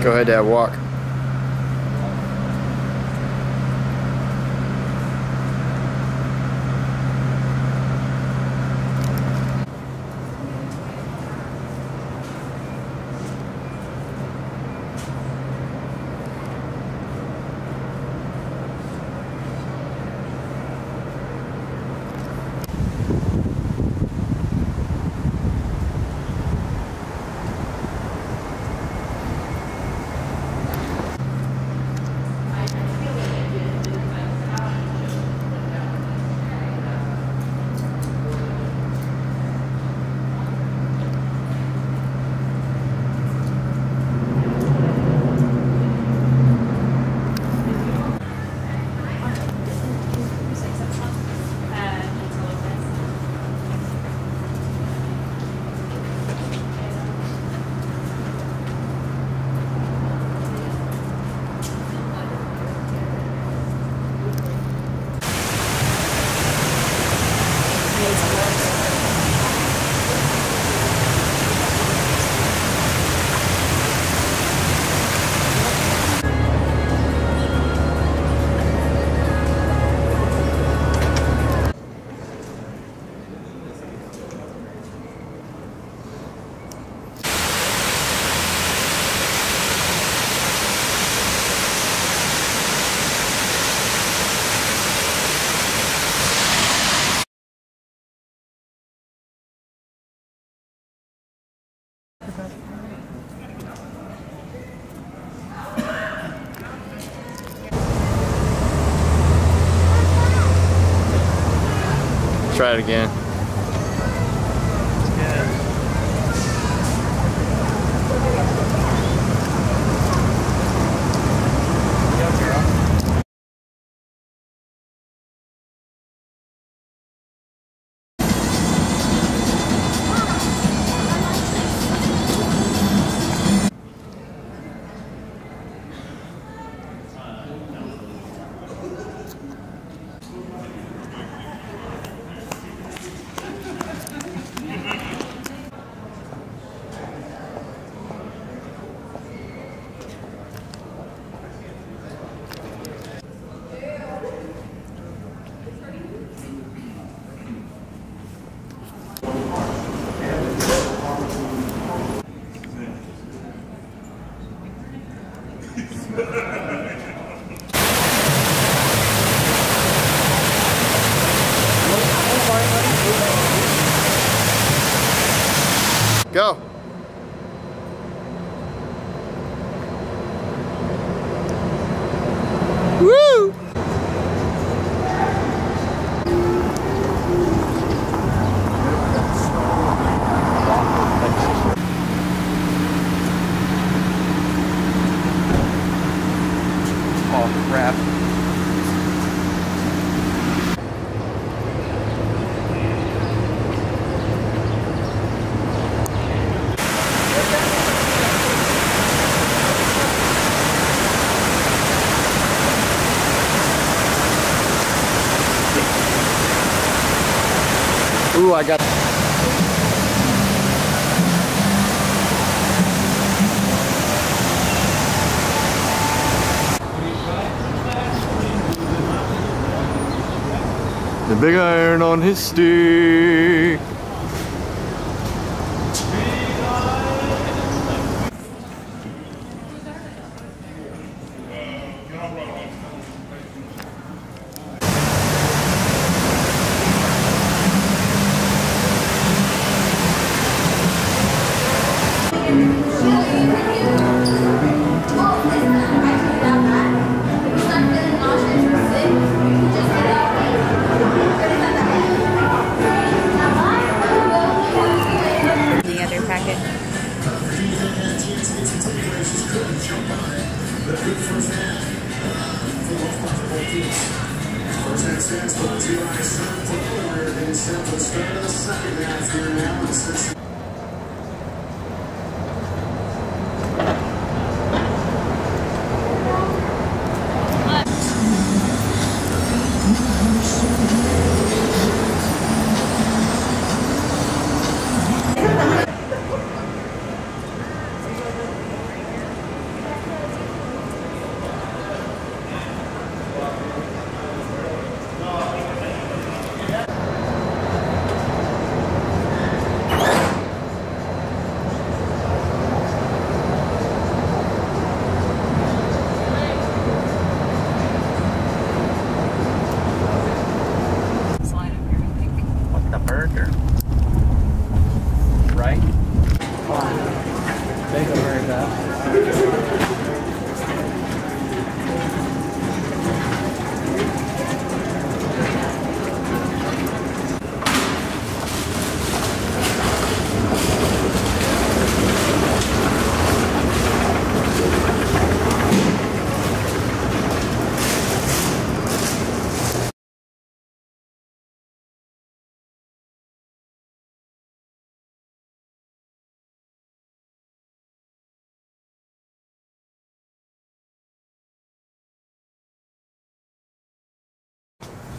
Go ahead, Dad, walk. Try it again. Go. Woo! Oh, crap. Ooh, I got... the big iron on his stick.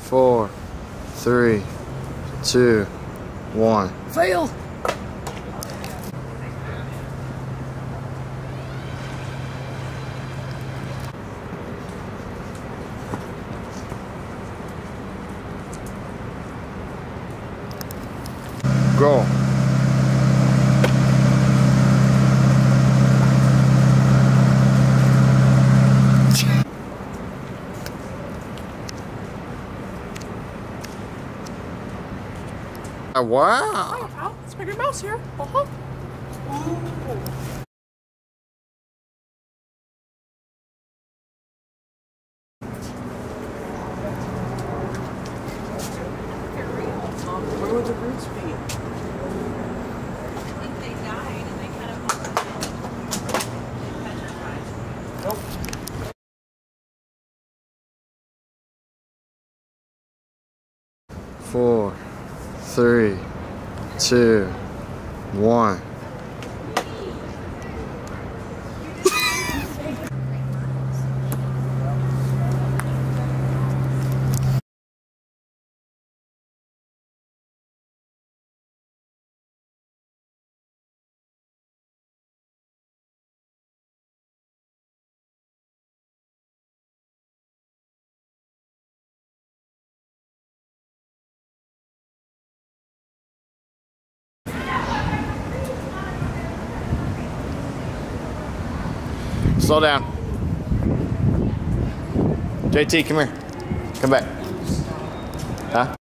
4, 3, 2, 1. Fail! Go. Wow. Ow, it's Mickey Mouse here. Uh-huh. Where would the roots be? I think they died and they kind of petrified. Nope. Four, 3, 2, 1. Slow down. JT, come here. Come back. Huh?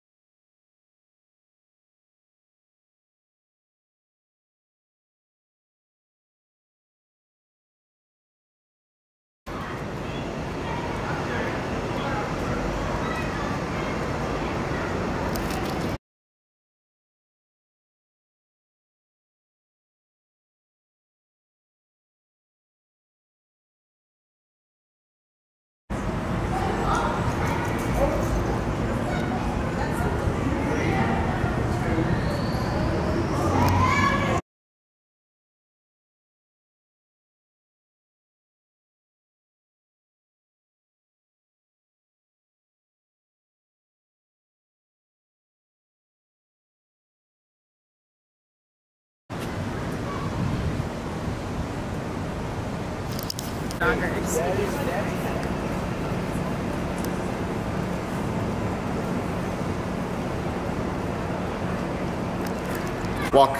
Walk.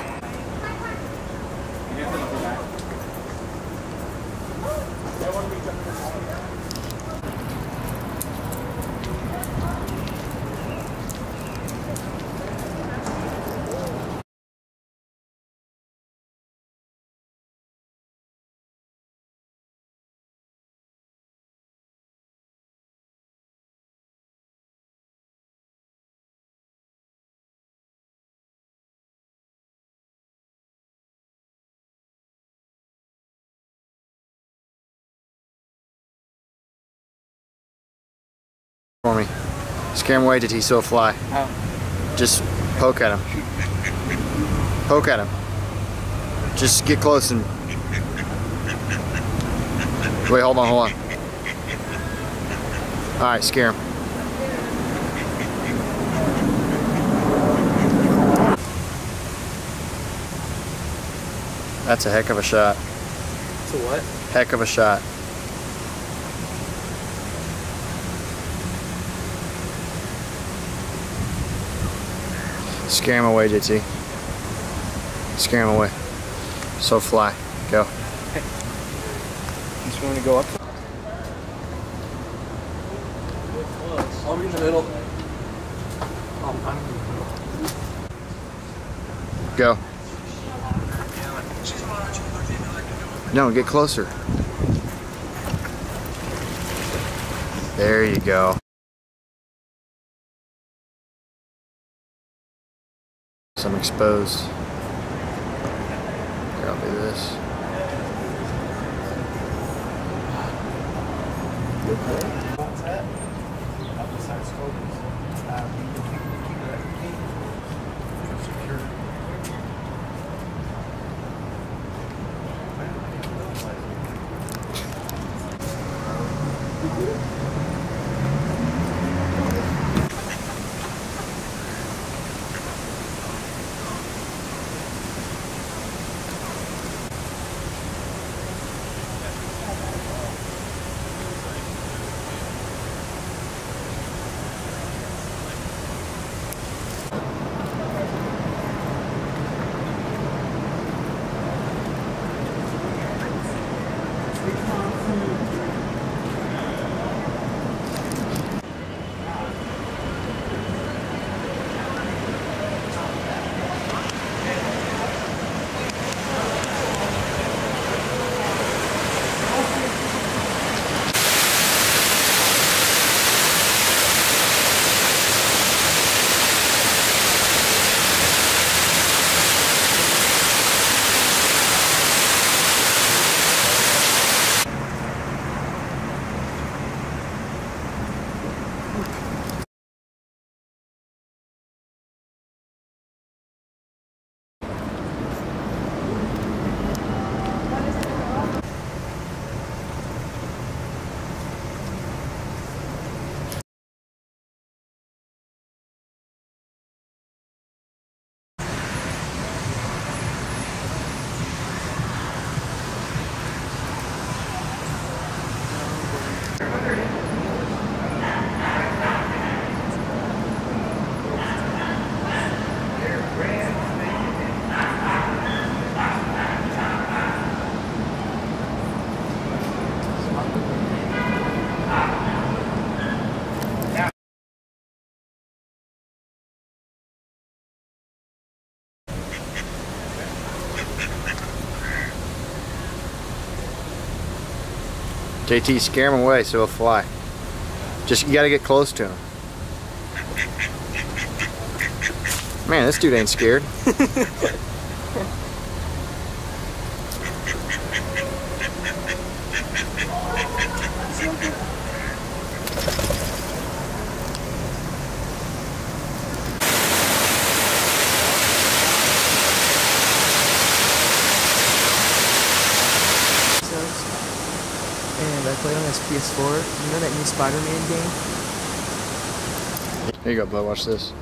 For me. Scare him away, did he so fly? How? Just poke at him. Poke at him. Just get close and... Wait, hold on, hold on. Alright, scare him. That's a heck of a shot. So what? Heck of a shot. Scare him away, JT. Scare him away. So fly. Go. Just want to go up. I'll be in the middle. Go. No, get closer. There you go. Some exposed. Here, I'll do this. JT, scare him away so he'll fly. Just, you gotta get close to him. Man, this dude ain't scared. And I played on his PS4. You know that new Spider-Man game? Here you go, bud. Watch this.